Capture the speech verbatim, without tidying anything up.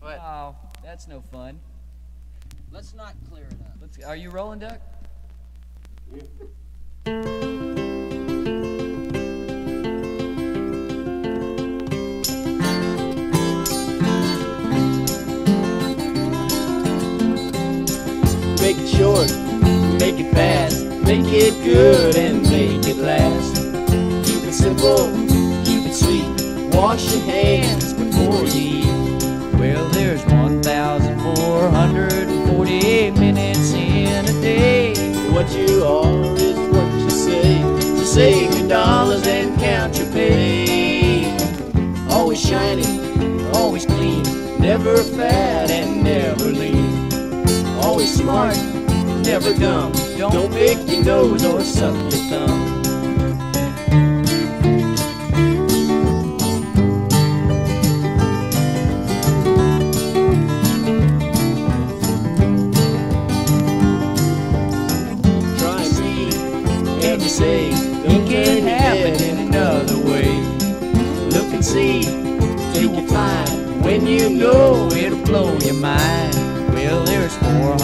What? Oh, that's no fun. Let's not clear it up. Let's. Are you rolling, Duck? Yeah. Make it short, make it fast, make it good and make it last. Keep it simple, keep it sweet, wash your hands before you eat. Well, there's one thousand four hundred forty-eight minutes in a day. What you are is what you say, so save your dollars and count your pay. Always shiny, always clean, never fat and never lean. Always smart, never dumb. Don't pick your nose or suck your thumb. Try me, and you say it can't happen in another way. Look and see, take your time. When you know it'll blow your mind. Well, there's four